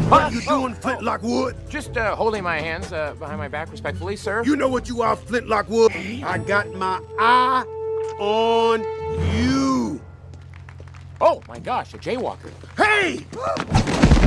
What are you doing, Flintlock Wood? Just holding my hands behind my back respectfully, sir. You know what you are, Flintlock Wood? I got my eye on you. Oh, my gosh, a jaywalker. Hey!